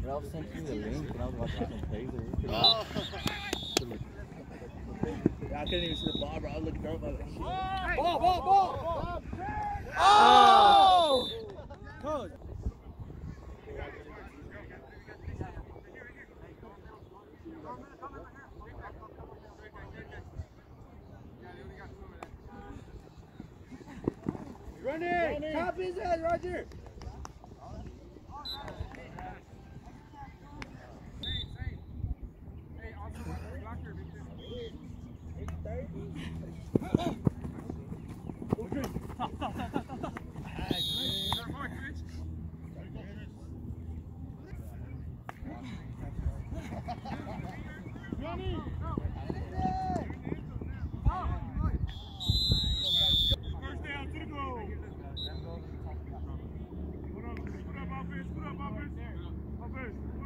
Ralph sent you the link and I was watching some plays. Oh. I couldn't even see the ball, bro. I was looking down like shit. Ball! Oh! Coach. Run it! Top his head, Roger! Put up offense.